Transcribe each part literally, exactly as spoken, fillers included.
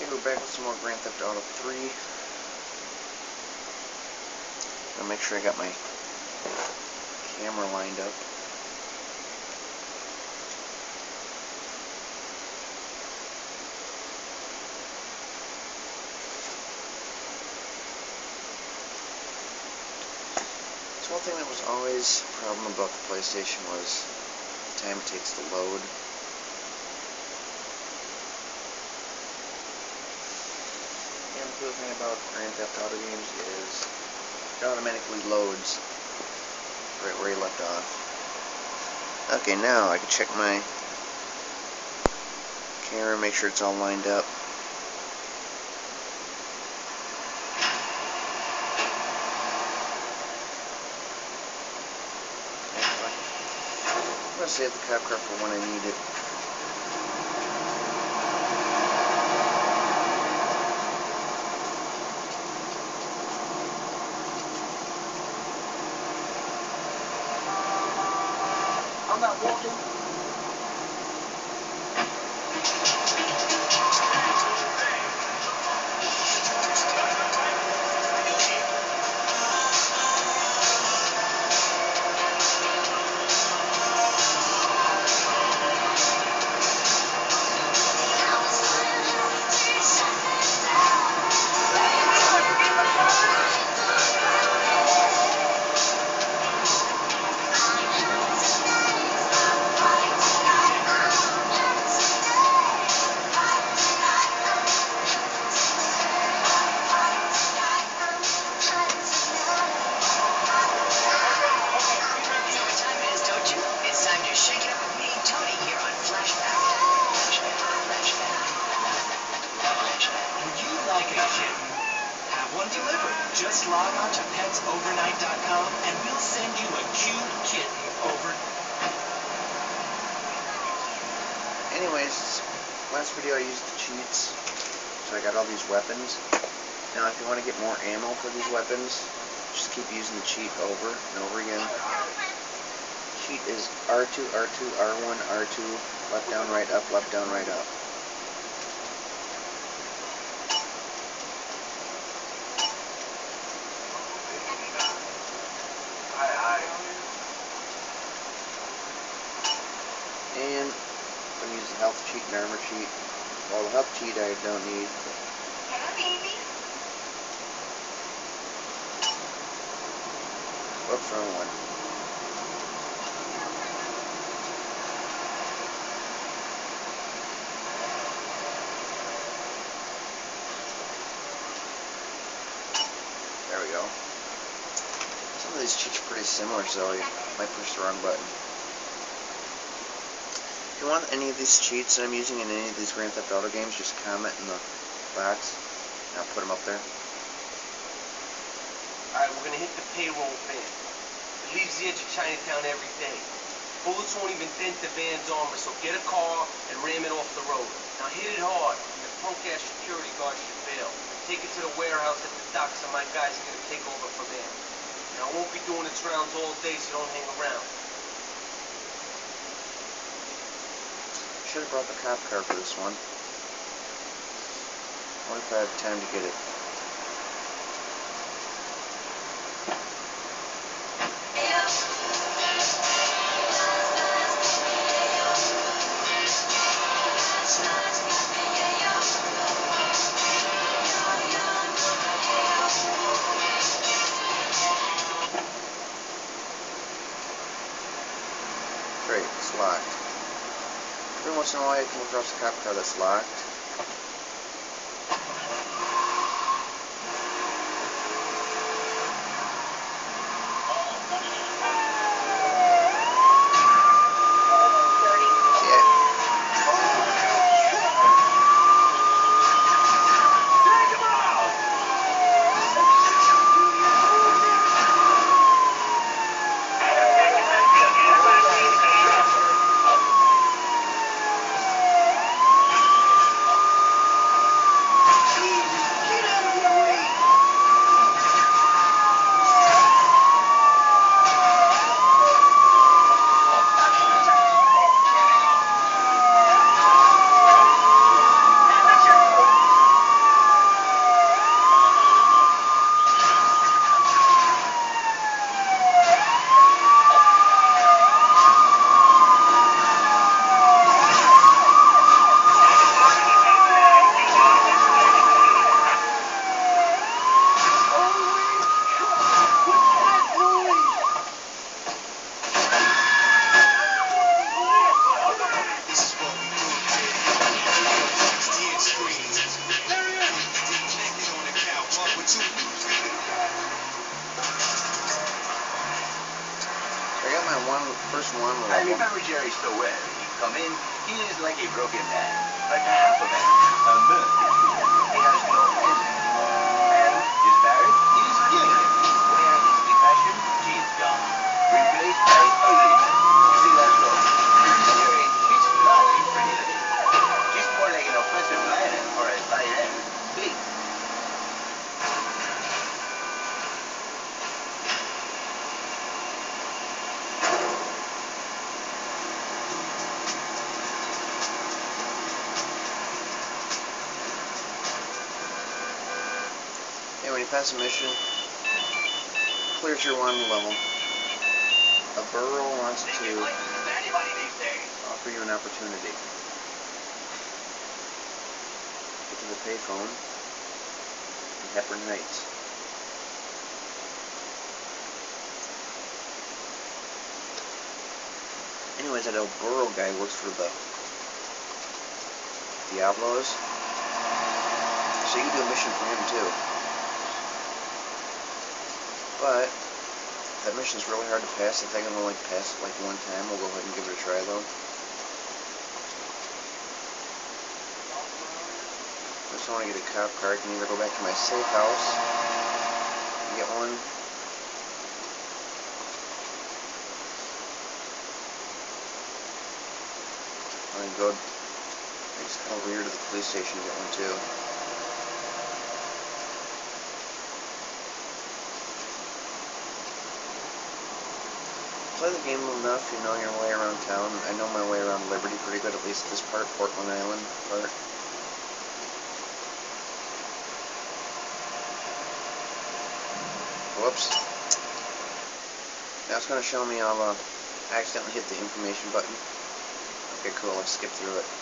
Okay, we're back with some more Grand Theft Auto three. I'll make sure I got my camera lined up. So one thing that was always a problem about the PlayStation was the time it takes to load. And the cool thing about Grand Theft Auto games is it automatically loads right where you left off. Okay, now I can check my camera, make sure it's all lined up. I'm going to save the cop car for when I need it. I'm not walking. Delivered. Just log on to pets overnight dot com and we'll send you a cute kitten over. Anyways, last video I used the cheats, so I got all these weapons. Now if you want to get more ammo for these weapons, just keep using the cheat over and over again. Cheat is R two, R two, R one, R two, left down, right up, left down, right up. And I'm going to use the health cheat and armor cheat. Well, the health cheat I don't need. Hello, baby. Whoops, wrong one. There we go. Some of these cheats are pretty similar, so I might push the wrong button. If you want any of these cheats that I'm using in any of these Grand Theft Auto games, just comment in the box, and I'll put them up there. Alright, we're gonna hit the payroll van. It leaves the edge of Chinatown every day. Bullets won't even dent the van's armor, so get a car and ram it off the road. Now hit it hard, and the punk-ass security guard should bail. Take it to the warehouse at the docks, and my guys are gonna take over from there. Now, I won't be doing its rounds all day, so don't hang around. Should have brought the cop car for this one. What if I have time to get it? Great, it's locked. Every once in a while I come across a cop car that's locked. First one I level. remember Jerry so well. He'd come in, he is like a broken man, like a half a man, a bird. He has no engine, and his barrett is gilded, where his depression is gone, replaced by ugliness. You see that look? You're in pitch black infinity. She's more like an offensive lion or a cyan. Big. Yeah, when you pass a mission, clears your one level. A burrow wants to offer you an opportunity. Get to the payphone in Hepburn Heights. Anyways, that El Burro guy works for the Diablos, so you can do a mission for him too. But that mission's really hard to pass. I think I'm gonna like pass it like one time. We'll go ahead and give it a try though. I just want to get a cop car. I can either go back to my safe house and get one, or I can go just over here to the police station and get one too. Play the game enough, you know your way around town. I know my way around Liberty pretty good, at least this part, Portland Island part. Whoops. Now it's going to show me I'll uh, accidentally hit the information button. Okay, cool, let's skip through it.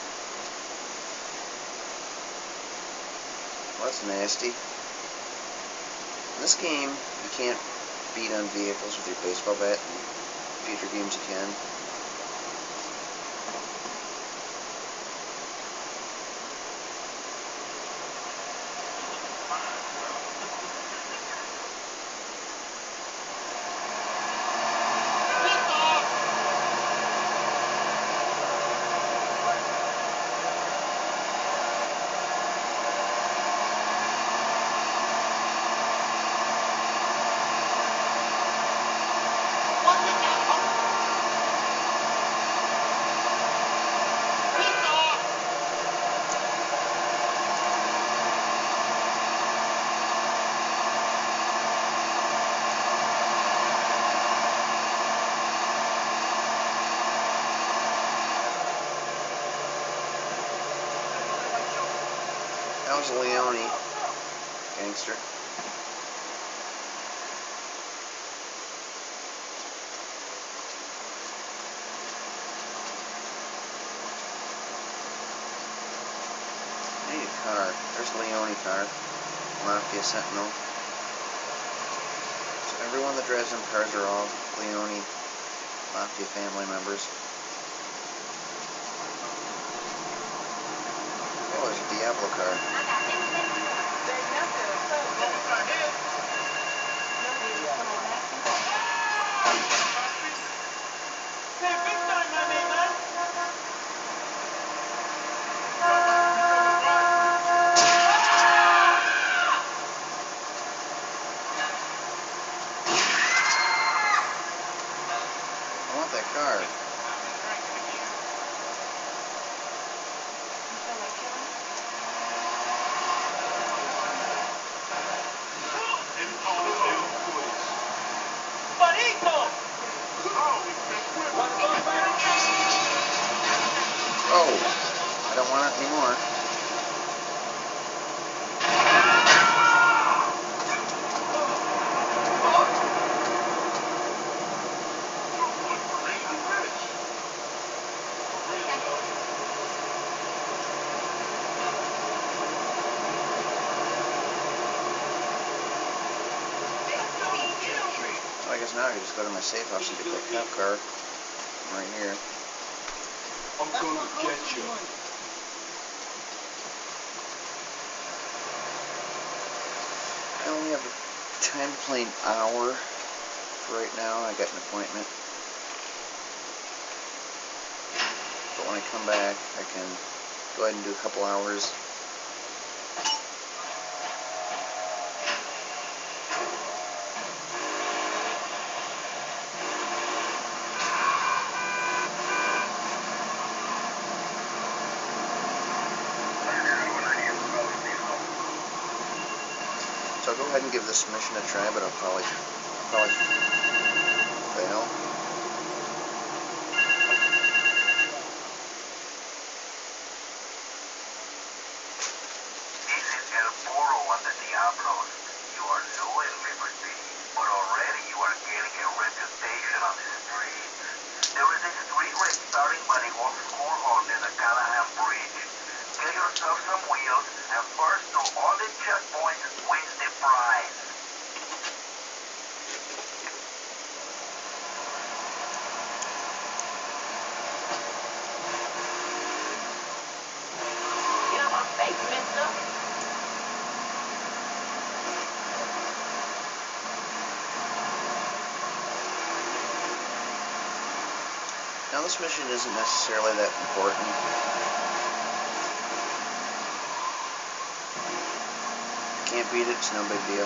Well, that's nasty. In this game, you can't beat on vehicles with your baseball bat. In future games you can. That was a Leone gangster. I need a car. There's a Leone car. Mafia Sentinel. So everyone that drives them cars are all Leone Mafia family members. Oh, there's a Diablo car. I want that car. Oh, I don't want it anymore. I guess now I can just go to my safe house and get that cop car right here. I'm gonna get you. I only have time to play an hour for right now. I got an appointment. when I come back, I can go ahead and do a couple hours. So I'll go ahead and give this mission a try, but I'll probably, probably fail. This is El Puro and the Diablos. You are new in Liberty, but already you are getting a reputation on the streets. There is a street race starting by the old school hall near the Callahan Bridge. Get yourself some wheels, and first to all the checkpoints wins the prize. Get out my face, mister. Now this mission isn't necessarily that important. Can't beat it, it's no big deal.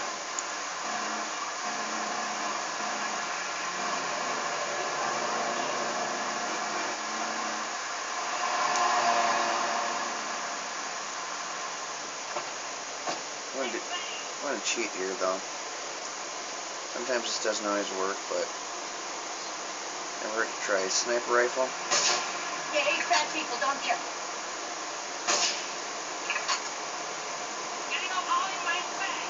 I'm gonna, do, I'm gonna cheat here though. Sometimes this doesn't always work, but never hurt to try. A sniper rifle. You hate fat people, don't you? Getting up all in my face.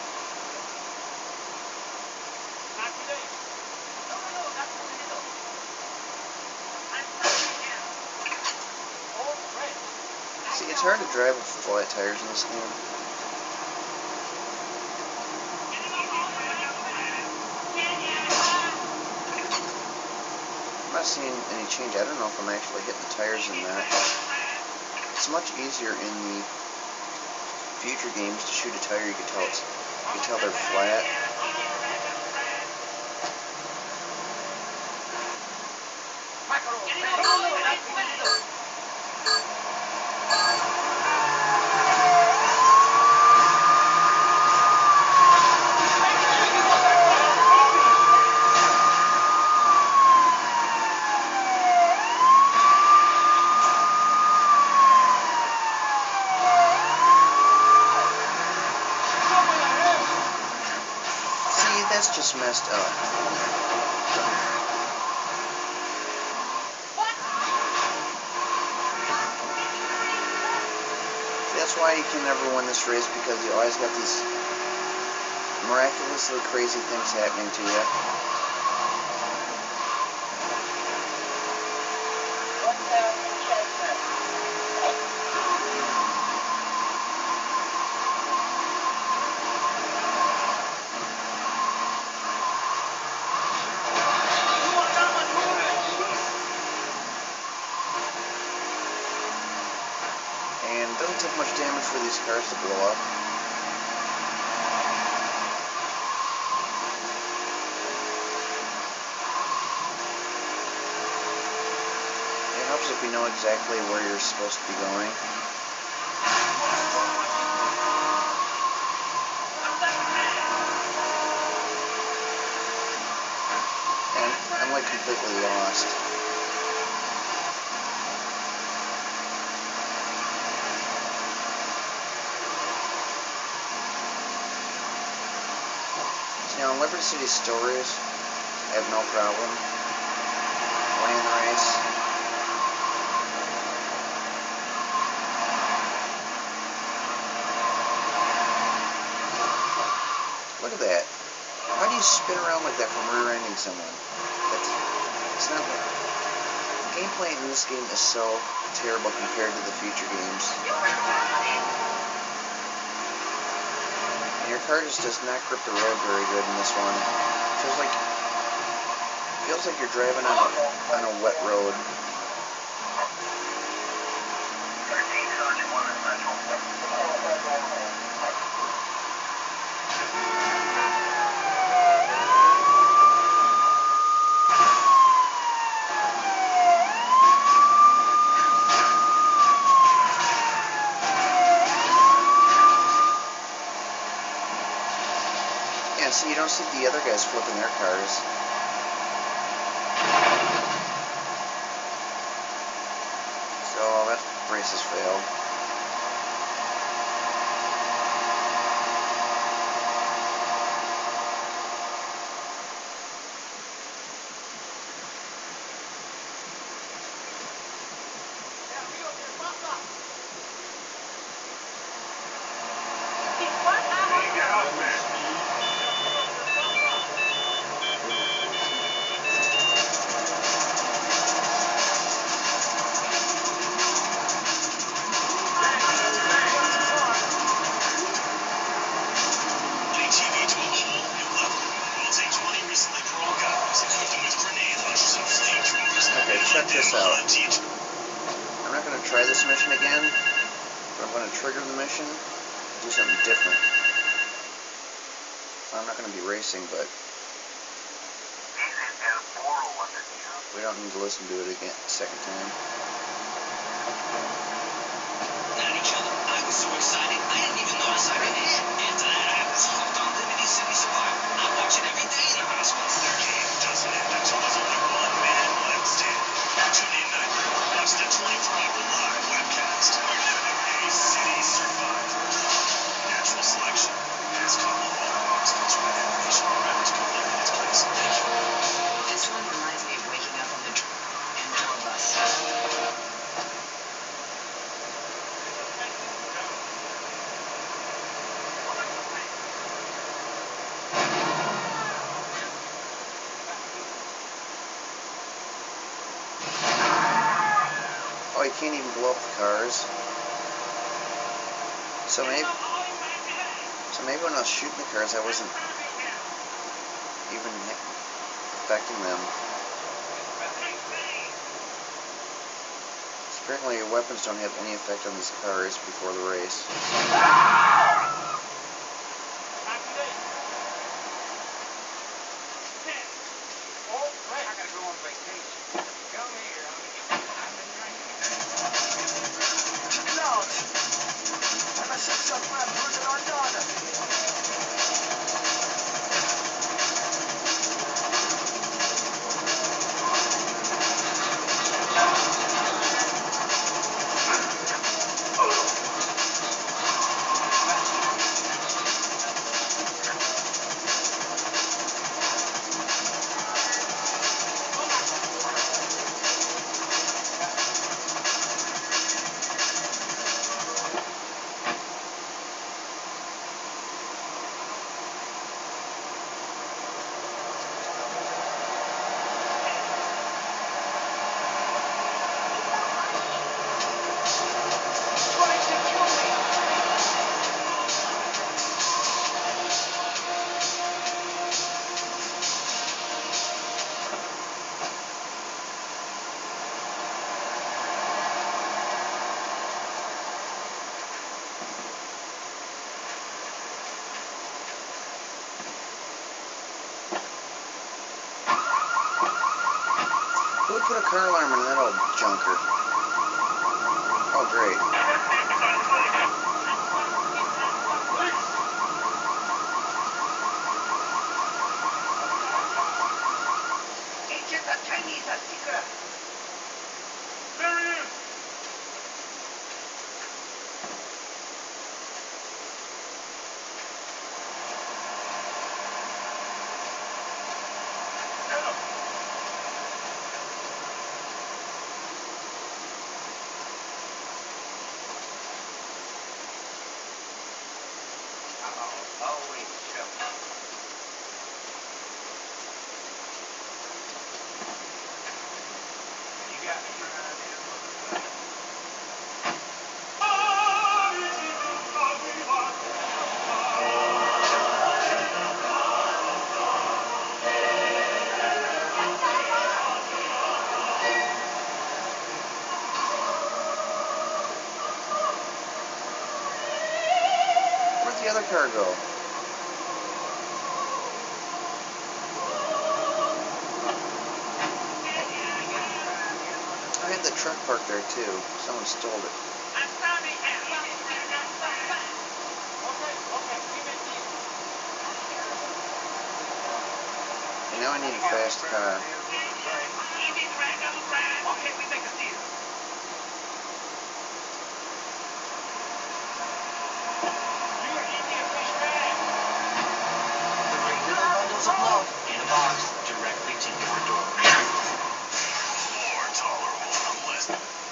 Not today. No, no, no, that's the middle. I'm sorry, yeah. Oh, great. See, it's hard to drive with flat tires in this game. I'm not seeing any change. I don't know if I'm actually hitting the tires in that. It's much easier in the future games to shoot a tire. You can tell it's, you can tell they're flat. See, that's just messed up. That's why you can never win this race, because you always got these miraculously crazy things happening to you. And it doesn't take much damage for these cars to blow up. It helps if you know exactly where you're supposed to be going. And I'm like completely lost. Now in Liberty City Stories, I have no problem winning the race. Look at that. How do you spin around like that from rear-ending someone? That's, it's not like... The gameplay in this game is so terrible compared to the future games. Your car just does not grip the road very good in this one. It feels like feels like you're driving on a, on a wet road. see, you don't see the other guys flipping their cars. So that race has failed. Okay, check this out. I'm not going to try this mission again, but I'm going to trigger the mission, do something different. I'm not going to be racing, but we don't need to listen to it again second time. At each other. I was so excited, I didn't even notice I got hit. After that, I was hooked on Liberty City Survival. I watch it every day in the hospital. Their game doesn't end until there's only one man left standing. Tune in nightly. Watch the twenty-four hour live webcast of Liberty City Survival. Natural selection has come along. Sponsored by the Nation. Remember to complete in its place. Thank you. This one reminds me of waking up on the tr and tour bus. Oh, you can't even blow up the cars. So maybe, so maybe when I was shooting the cars, I wasn't even affecting them. Apparently, your weapons don't have any effect on these cars before the race. Who would put a car alarm in that old junker? Oh, great. There he is! Always trouble. You got me trying to Where'd the other car go? I had the truck parked there too. Someone stole it. Now I need a fast car. Easy, Frank, double time. Okay, we make a deal. You're easy a fish bag. Delivering little bundles of love in a box directly to your door. More tolerable, less.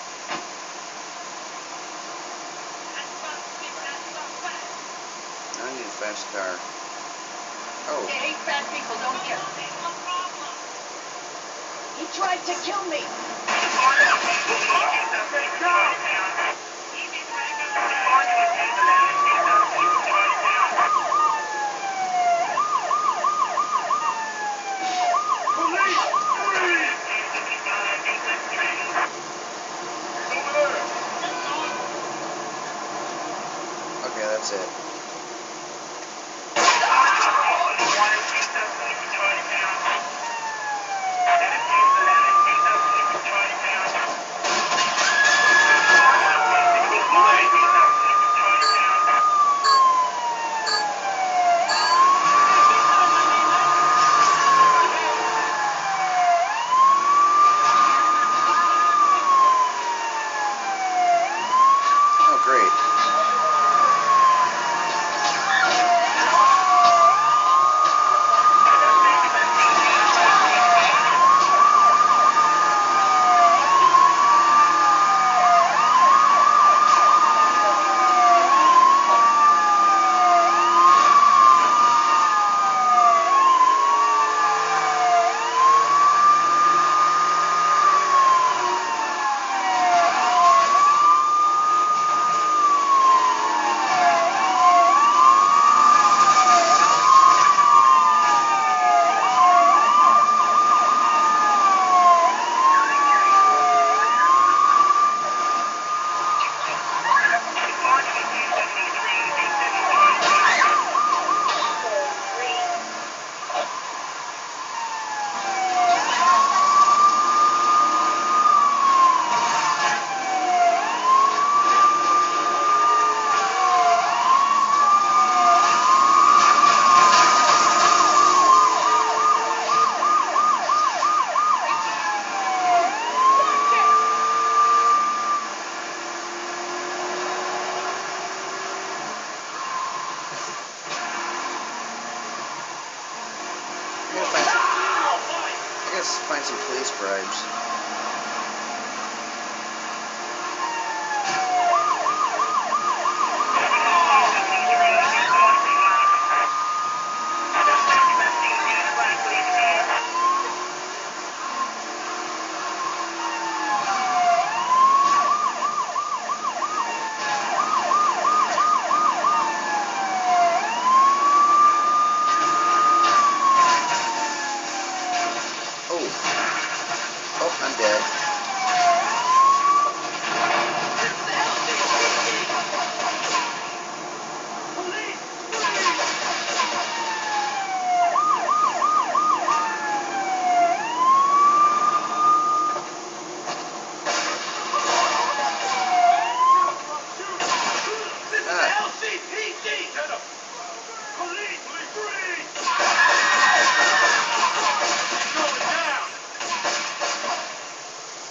That's about six, that's about five. Now I need a fast car. Oh, They hate fat people, don't you? No problem. He tried to kill me. Easy, Frank, double time. okay, that's it. Oh, great. I gotta find some, I gotta find some police bribes. Oh, oh, I'm dead. Ah, L C P D! Get him! Police! Police! Going down!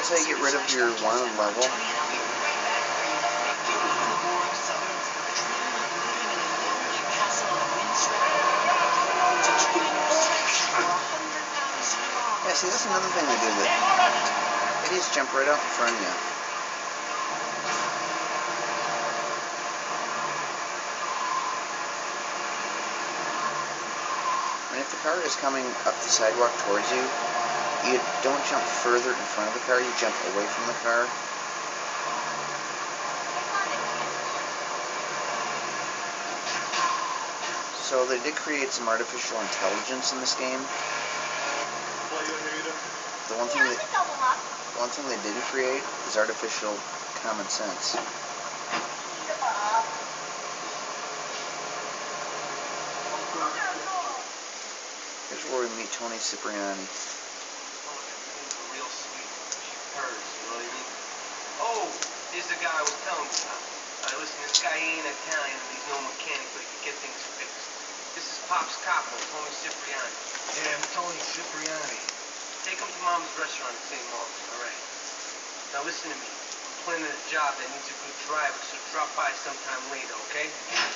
That's how you get rid of your wanted level. Yeah, see, that's another thing they do that idiots jump right out in front of you. And if the car is coming up the sidewalk towards you, you don't jump further in front of the car, you jump away from the car. So they did create some artificial intelligence in this game. The one thing that, the one thing they didn't create is artificial common sense. Here's where we meet Tony Cipriani. Real sweet. She purrs, you know what I mean? Oh, here's the guy I was telling you about. Alright, listen, this guy ain't Italian and he's no mechanic, but he can get things fixed. This is Pop's Capo, Tony Cipriani. Yeah, I'm Tony Cipriani. Take him to Mama's restaurant in Saint Mark's, alright? Now listen to me. I'm planning a job that needs a good driver, so drop by sometime later, okay?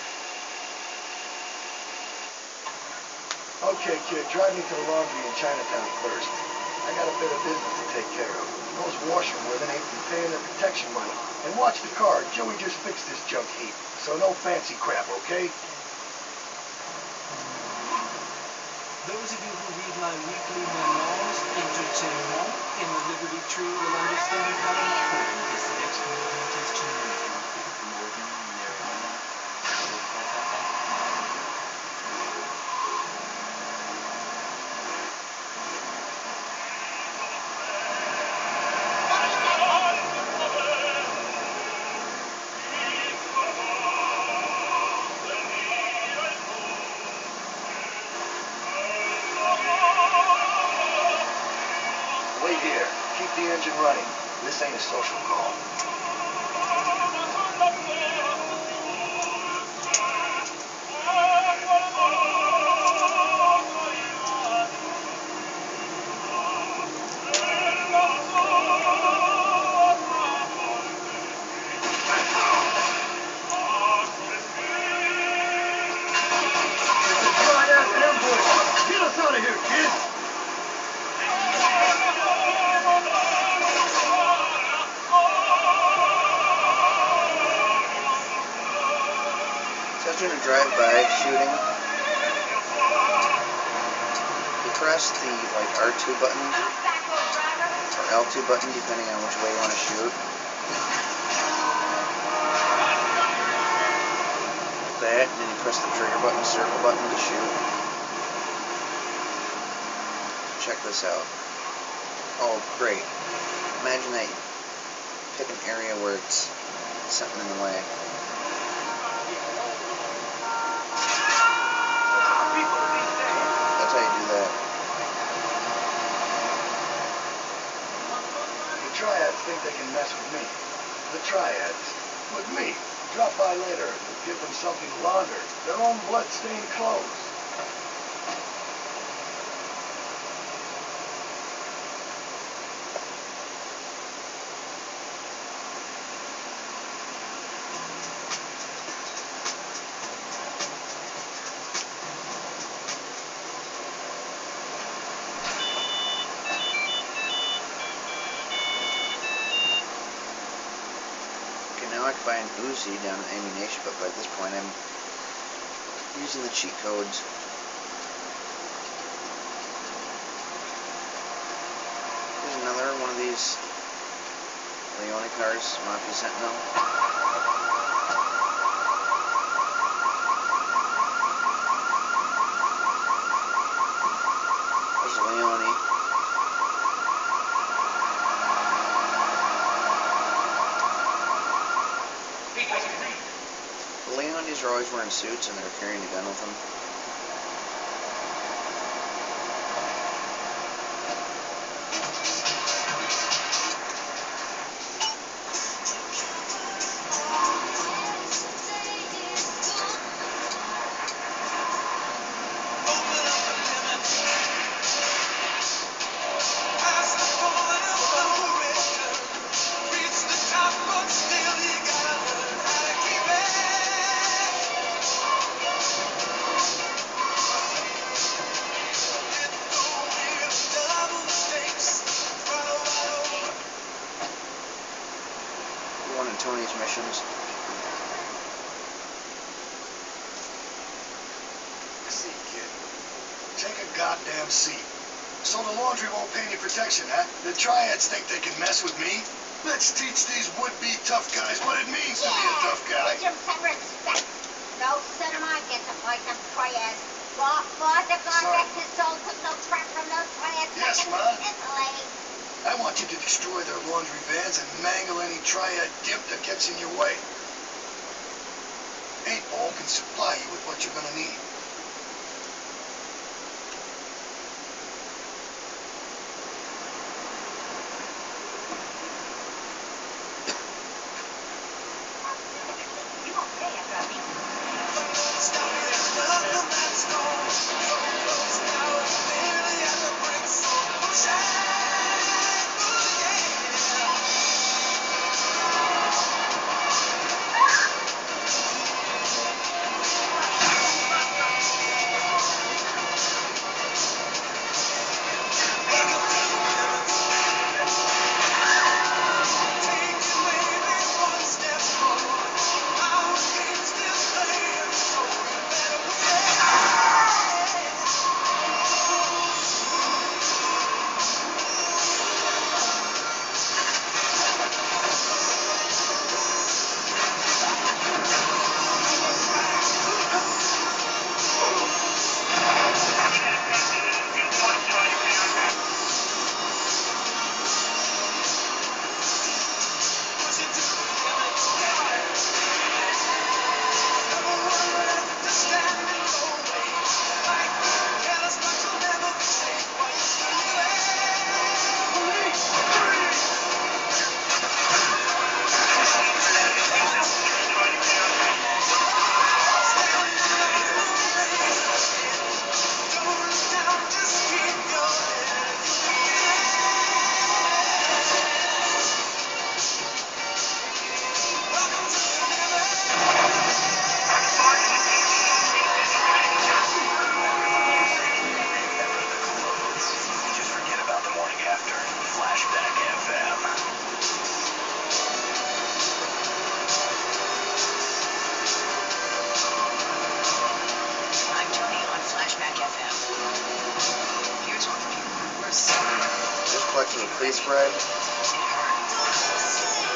Okay, kid, drive me to the laundry in Chinatown first. I got a bit of business to take care of. Those washerwomen ain't been paying their protection money. And watch the car. Joey just fixed this junk heap. So no fancy crap, okay? Those of you who read my weekly memoirs, Entertainment, in the Liberty Tree will understand how important this next movement is to me. More than Wait here. Keep the engine running. This ain't a social call. Get us out of here, kid! So after a drive-by shooting, you press the like R two button or L two button depending on which way you want to shoot. Like that, and then you press the trigger button, circle button to shoot. Check this out. Oh, great. Imagine that you pick an area where it's something in the way. That's how you do that. The triads think they can mess with me. The triads. With me. Drop by later and give them something to launder. Their own blood-stained clothes. Now I can buy an Uzi down in ammunition, but by this point I'm using the cheat codes. Here's another one of these Leone cars, Mafia Sentinel. There's a Leone. The Leones are always wearing suits and they're carrying a gun with them. one of Tony's missions. Seat, kid. Take a goddamn seat. So the laundry won't pay any protection, huh? The triads think they can mess with me? Let's teach these would-be tough guys what it means to be a tough guy. Teach them some respect. No son of mine gets to fight them triads. Boss, boss, if God Sorry. rest his soul, took no crap from those triads. Yes, back in Ma? Italy. I want you to destroy their laundry vans and mangle any triad dip that gets in your way. Eight Ball can supply you with what you're gonna need. You okay after I beat you? Just forget about the morning after. Flashback F M. I'm Tony on Flashback F M. Here's one for you. We're sorry. Just collecting the police bribe. It hurt.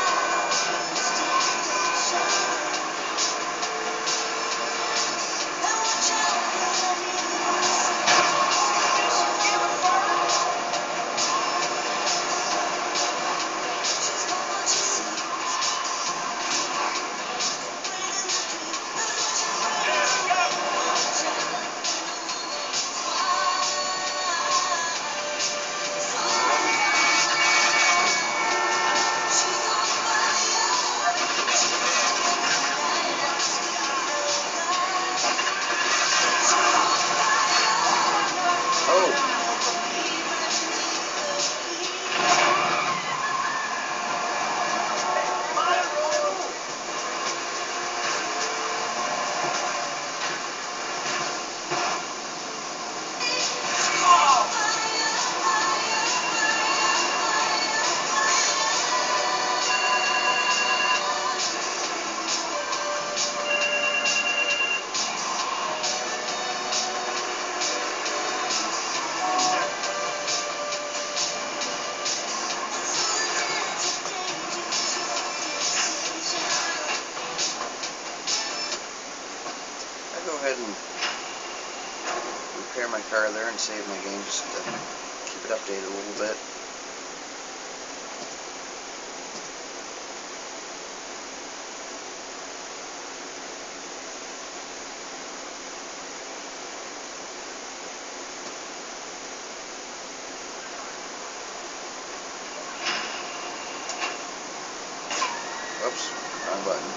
I'll go ahead and repair my car there and save my game just to keep it updated a little bit. Oops, wrong button.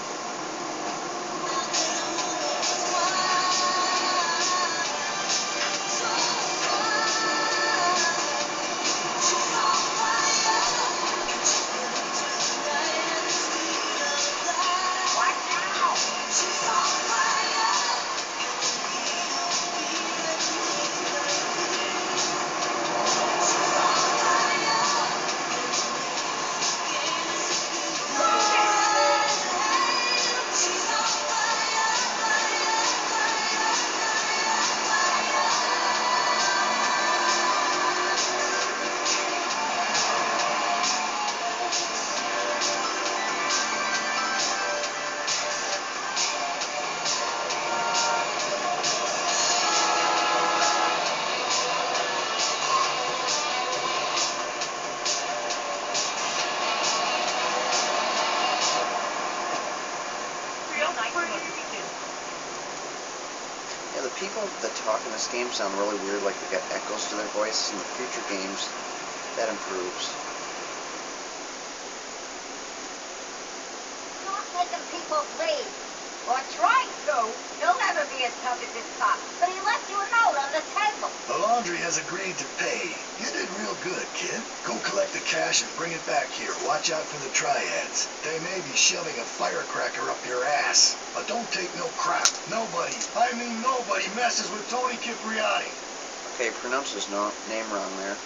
the people that talk in this game sound really weird, like they got echoes to their voice. In the future games, that improves. Not making people bleed. Or trying to. He'll never be as tough as his cop. But he left you a note on the table. The laundry has agreed to pay. You did real good, kid. Go collect the cash and bring it back here. Watch out for the triads. They may be shoving a firecracker up your ass. But don't take no crap. Nobody, I mean nobody, messes with Tony Cipriani. Okay, pronounce his no name wrong there.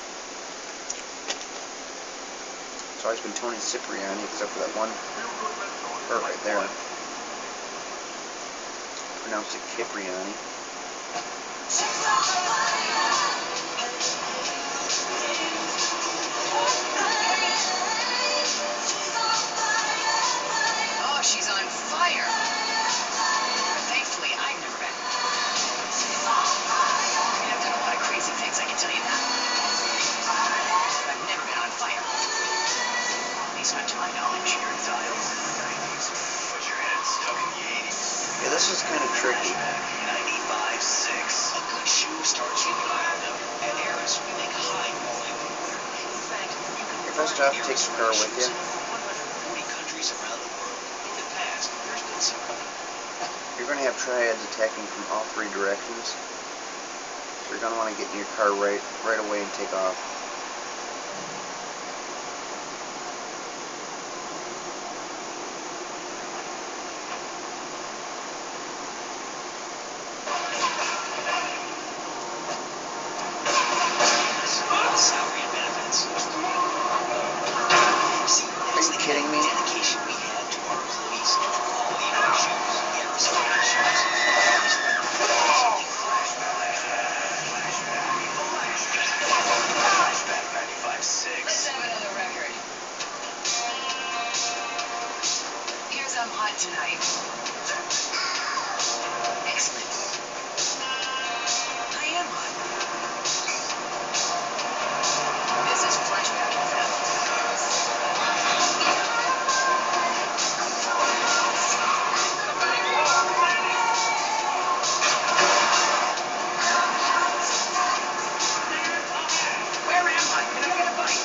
It's always been Tony Cipriani, except for that one part right there. Pronounce it Cipriani. Oh, she's on fire. Thankfully, I've never been. I mean, I've done a lot of crazy things, I can tell you that. But I've never been on fire. At least not to my knowledge. Your dials in the nineties, but your head stuck in the eighties. Yeah, this is kind of tricky. ninety-five six. A good shoe starts from ground up. At Harris, we make high quality footwear. In fact, you can You're best off to take your car with you. in over one hundred forty countries around the world. In the past, there's been some. You're going to have triads attacking from all three directions. So you're going to want to get in your car right, right away and take off. Salary and benefits. See, Are you kidding me? dedication we have to our employees, to the quality of our shoes, Harris fitting shoes. Something Flashback ninety-five six. Let's have another record. Here's I'm Hot Tonight. Excellent. I am hot. This is Flashback F M. Where am I? Can I get a bite?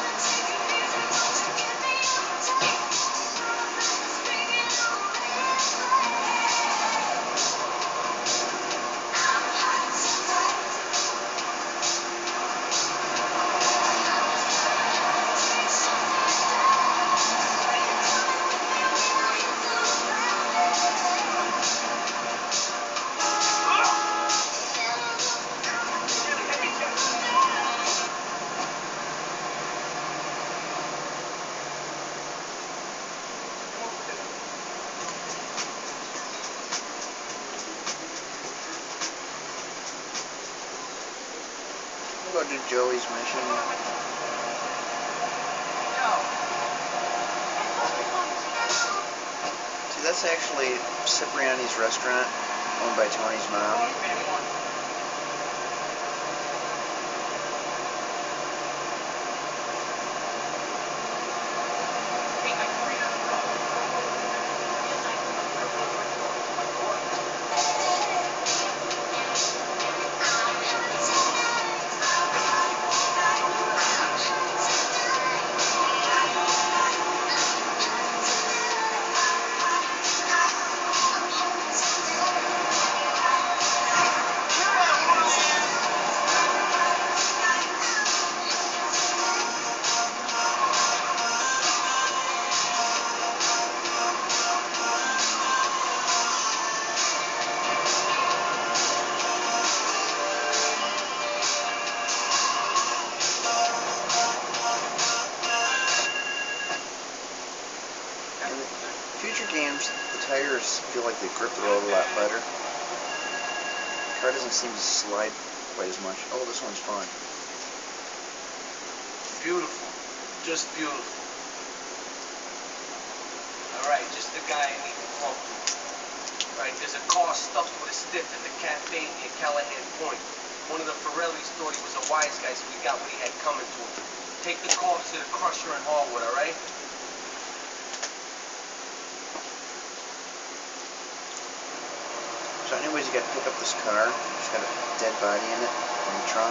We'll go do Joey's mission. See, that's actually Cipriani's restaurant, owned by Tony's mom. Future games, the tires feel like they grip the road a lot better. The car doesn't seem to slide quite as much. Oh, this one's fun. Beautiful. Just beautiful. Alright, just the guy I need to talk to. Alright, there's a car stuffed with a stiff at the cafe near Callahan Point. One of the Forellis thought he was a wise guy, so he got what he had coming to him. Take the car to the Crusher in Harwood, alright? So anyways, you gotta pick up this car. It's got a dead body in it, in the trunk.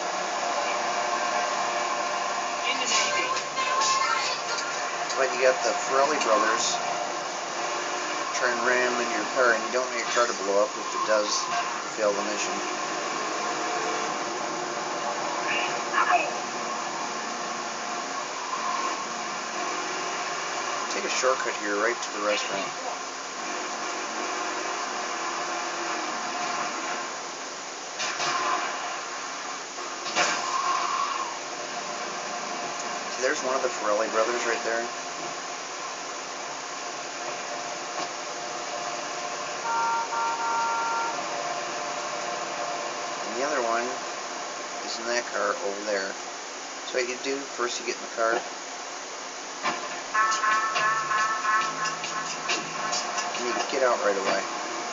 In the Navy. But you got the Ferrelli brothers try and ram into your car, and you don't want your car to blow up. If it does, you fail the mission. Take a shortcut here right to the restaurant. See, there's one of the Ferrelli brothers right there. And the other one is in that car over there. So what you do, first you get in the car. And you get out right away.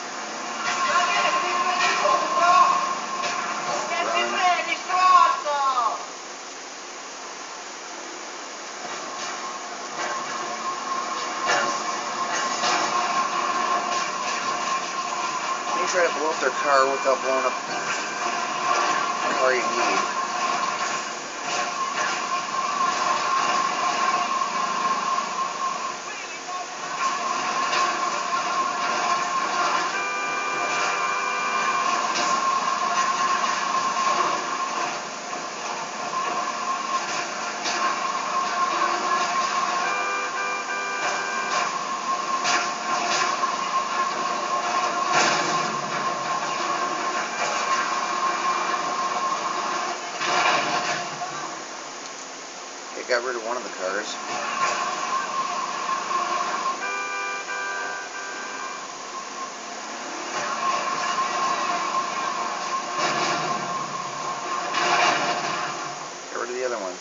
And you try to blow up their car without blowing up the car you need. It got rid of one of the cars. Get rid of the other one.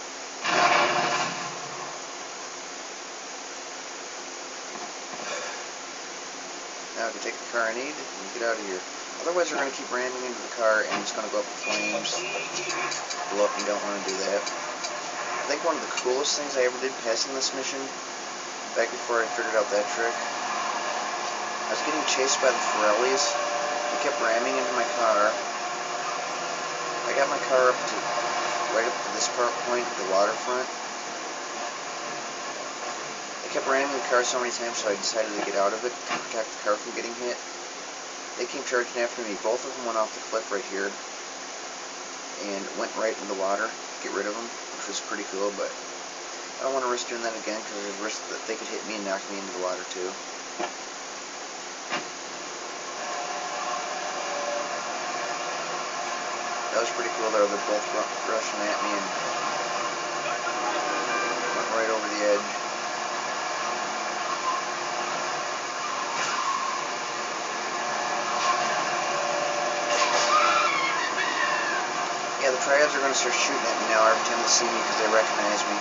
Now I can take the car I need and get out of here. Otherwise we're going to keep ramming into the car and it's going to go up in flames. Blow up, and you don't want to do that. I think one of the coolest things I ever did passing this mission, back before I figured out that trick, I was getting chased by the Ferrellis. They kept ramming into my car. I got my car up to right up to this part point, the waterfront. They kept ramming the car so many times, so I decided to get out of it to protect the car from getting hit. They came charging after me. Both of them went off the cliff right here and went right in the water to get rid of them, which was pretty cool, but I don't want to risk doing that again because there's a risk that they could hit me and knock me into the water too. That was pretty cool though. They're both rushing at me and went right over the edge. Yeah, the triads are going to start shooting at me now every time they see me because they recognize me.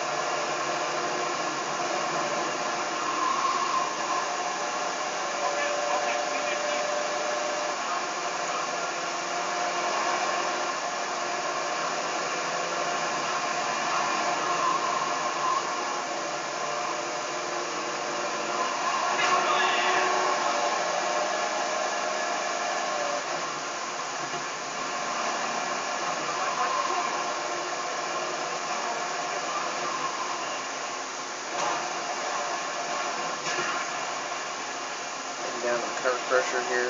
Down to the car crusher here.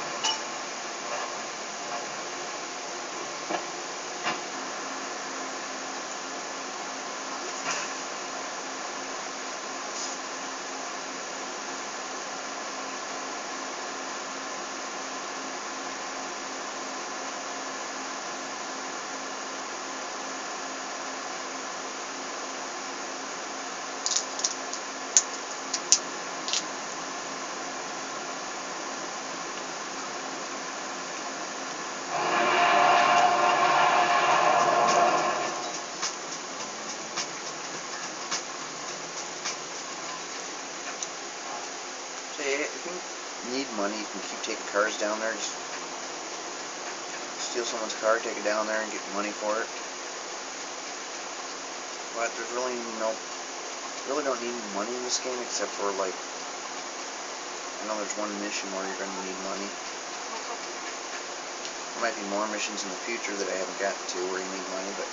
If you need money, you can keep taking cars down there. Just steal someone's car, take it down there, and get money for it. But there's really no, really don't need money in this game except for like, I know there's one mission where you're going to need money. There might be more missions in the future that I haven't gotten to where you need money, but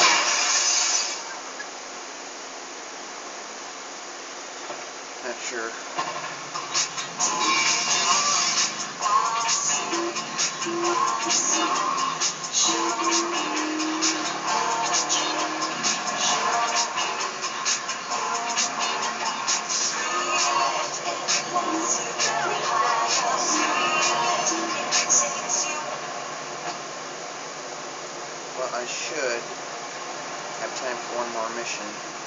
not sure. Well, I should have time for one more mission.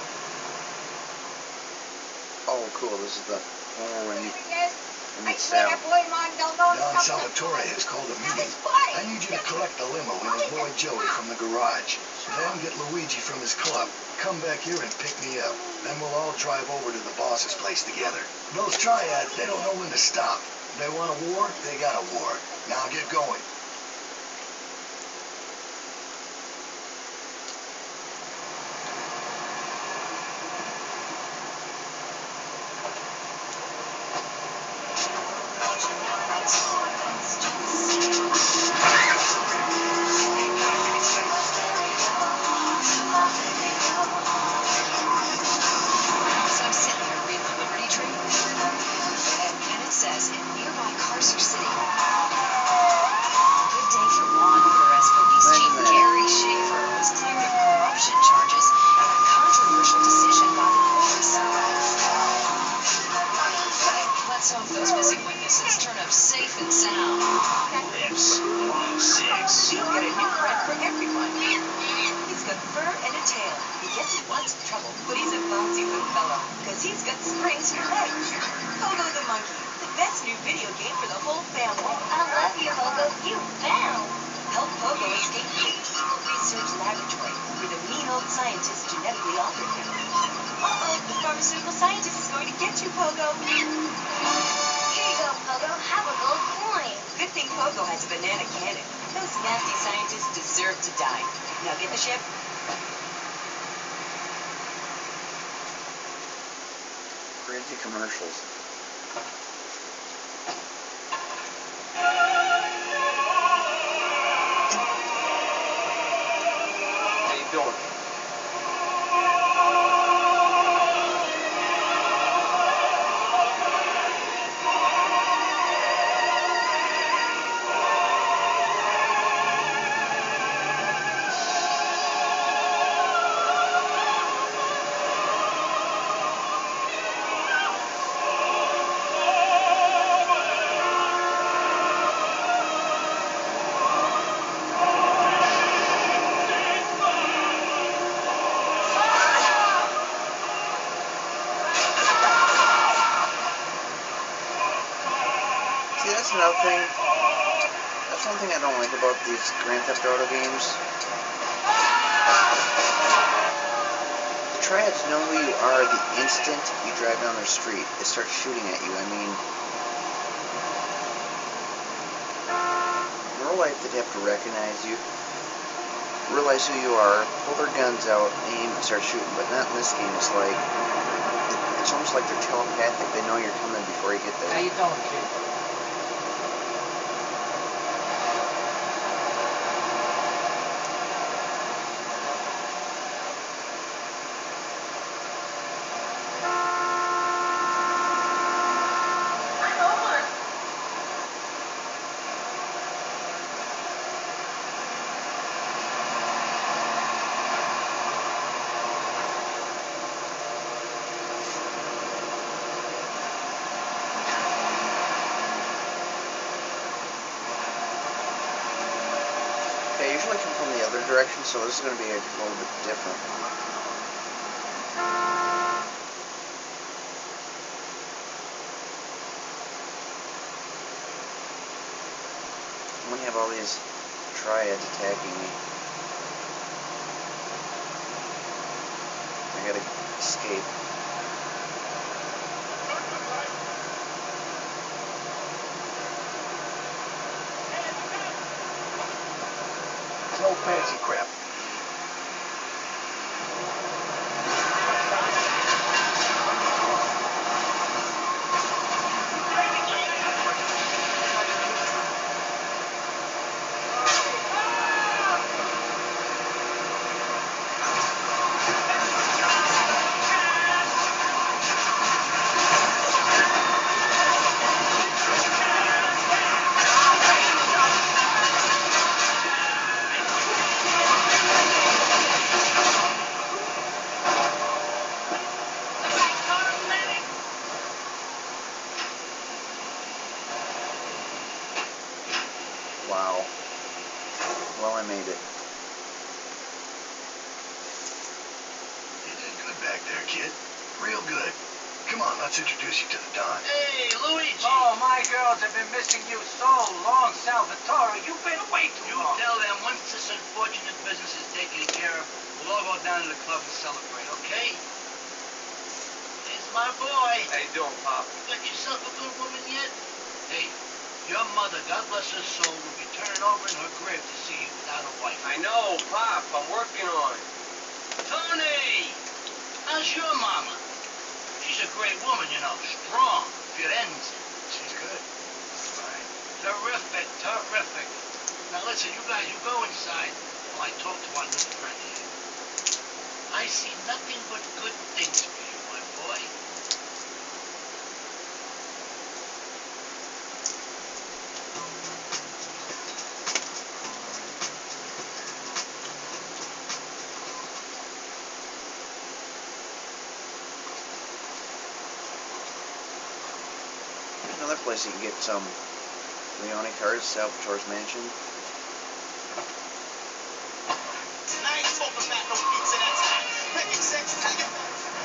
Oh, cool. This is the one where we meet, we meet Sal. Don Salvatore has called a meeting. I need you to collect the limo and his boy Joey from the garage. Then get Luigi from his club. Come back here and pick me up. Then we'll all drive over to the boss's place together. Those triads, they don't know when to stop. They want a war, they got a war. Now get going. Crazy commercials. How you doing? See, that's another thing. That's one thing I don't like about these Grand Theft Auto games. The triads know who you are the instant you drive down their street. They start shooting at you. I mean, in real life, they'd have to recognize you, realize who you are, pull their guns out, aim, and start shooting. But not in this game. It's like, it's almost like they're telepathic. They know you're coming before you get there. How you doing, kid? I usually come from the other direction, so this is going to be a little bit different. I'm going to have all these triads attacking me. I gotta escape. No fancy crap. Well, I made it. You did good back there, kid. Real good. Come on, let's introduce you to the Don. Hey, Luigi! Oh, my girls have been missing you so long, Salvatore. You've been away too You long. tell them once this unfortunate business is taken care of, we'll all go down to the club and celebrate, okay? There's my boy. How you doing, Pop? Got yourself a good woman yet? Hey, your mother, God bless her soul, will be turning over in her grave to see you without a wife. I know, Pop. I'm working on it. Tony! How's your mama? She's a great woman, you know. Strong. Firenze. She's good. Fine. Terrific, terrific. Now listen, you guys, you go inside while I talk to our new friend here. I see nothing but good things for you, my boy. Another place you can get some Leone cards, Salvatore's Mansion. Tonight, talking about no pizza that's hot. Record sex, tell you.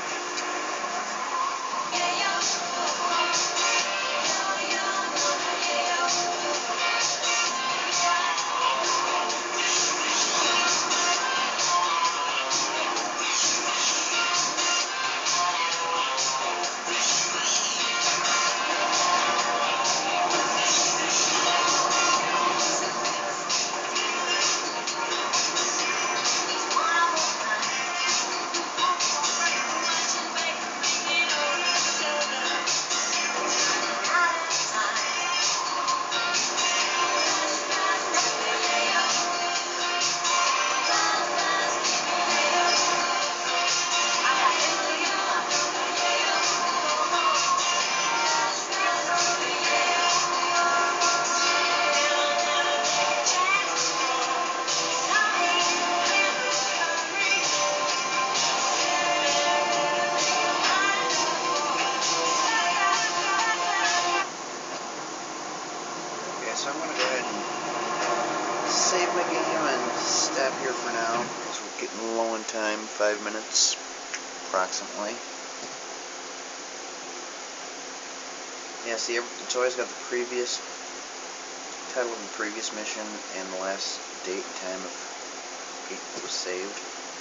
Okay, so I'm going to go ahead and save my game and stop here for now, because we're getting low in time, five minutes approximately. Yeah, see, it's always got the previous title of the previous mission and the last date and time of it was saved.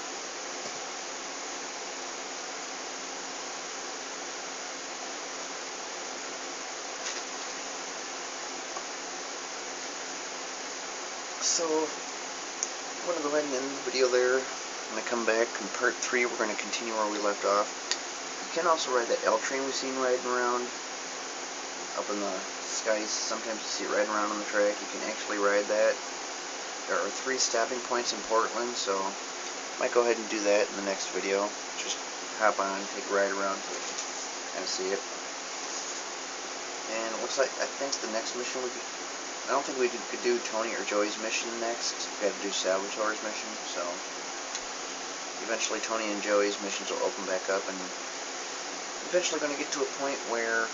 So, I'm going to go ahead and end the video there. I'm going to come back in part three. We're going to continue where we left off. You can also ride that L train we've seen riding around up in the skies. Sometimes you see it riding around on the track. You can actually ride that. There are three stopping points in Portland, so I might go ahead and do that in the next video. Just hop on, take a ride around so you can kind of see it. And it looks like, I think the next mission we could, I don't think we could do Tony or Joey's mission next. We got to do Salvatore's mission, so eventually Tony and Joey's missions will open back up, and eventually going to get to a point where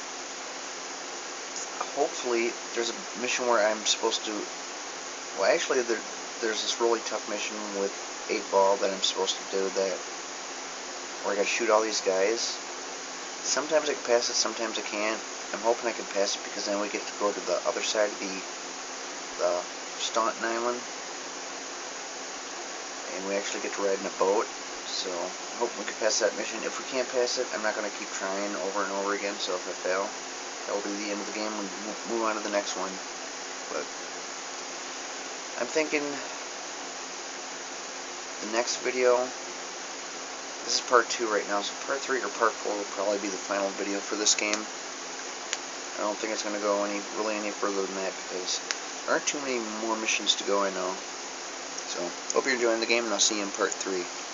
hopefully there's a mission where I'm supposed to, well actually there, there's this really tough mission with eight ball that I'm supposed to do that, where I got to shoot all these guys. Sometimes I can pass it, sometimes I can't. I'm hoping I can pass it because then we get to go to the other side of the the Staunton Island, and we actually get to ride in a boat. So I hope we can pass that mission. If we can't pass it, I'm not going to keep trying over and over again. So if I fail, that will be the end of the game. We'll move on to the next one. But I'm thinking the next video, this is part two right now, so part three or part four will probably be the final video for this game. I don't think it's going to go any really any further than that because there aren't too many more missions to go, I know. So, hope you're enjoying the game, and I'll see you in part three.